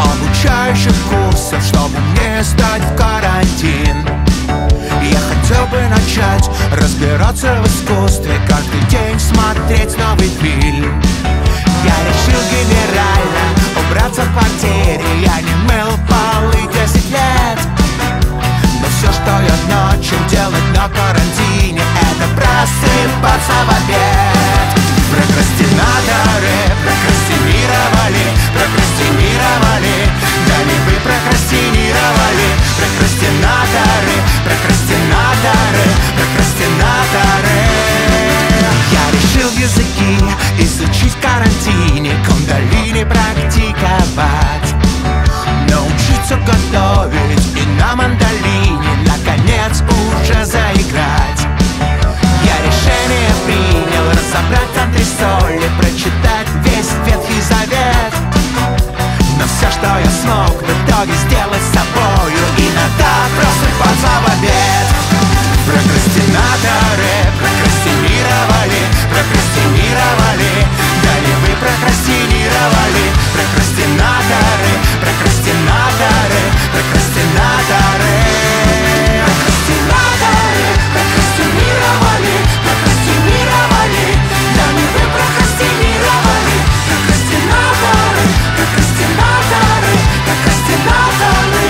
обучающих курсов, чтобы мне стать в карантин. Я хотел бы начать разбираться в искусстве, каждый день смотреть новый фильм. Я решил генерально убраться в квартире. Я не мыл полы 10 лет. Но все, что я начал делать на карантине, это просыпаться в обед. Прокрастинаторы прокрастинировали, прокрастинировали. Да не вы прокрастинировали. Прокрастинаторы, прокрастинаторы, прокрастинаторы. Я решил языки изучить в карантине, кундалини практиковать, научиться готовить и на мандолине наконец уже заиграть. Я решение принял разобрать антресоли, прочитать весь Ветхий Завет. Но все, что я смог в итоге сделать с собою, иногда просыпаться в обед. Прокрастинаторы прокрастинировали, прокрастинировали. Да не вы прокрастинировали. Прокрастинаторы, прокрастинаторы, прокрастинаторы. Прокрастинаторы прокрастинировали, прокрастинировали. Да не вы прокрастинировали. Прокрастинаторы, прокрастинаторы, прокрастинаторы.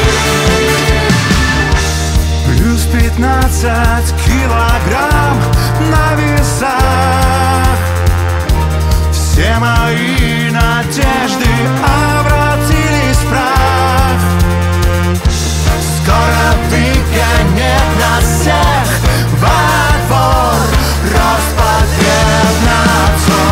Плюс 15 килограмм на весах. Все мои надежды обратились в прах. Скоро выгонят нас всех во двор Роспотребнадзор.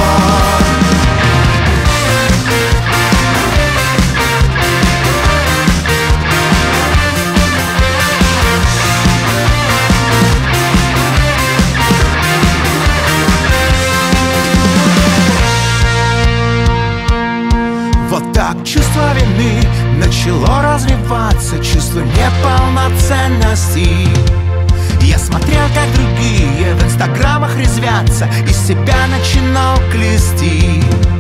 Вот так чувство вины начало развиваться, чувство неполноценности. Я смотрел, как другие в инстаграмах резвятся, из себя начинал клести.